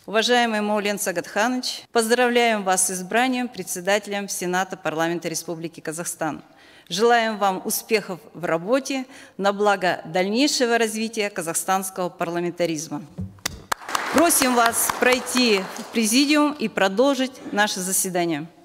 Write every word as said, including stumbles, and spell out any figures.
Уважаемый Маулен Сагатханович, поздравляем вас с избранием председателем Сената Парламента Республики Казахстан. Желаем вам успехов в работе на благо дальнейшего развития казахстанского парламентаризма. Просим вас пройти в президиум и продолжить наше заседание.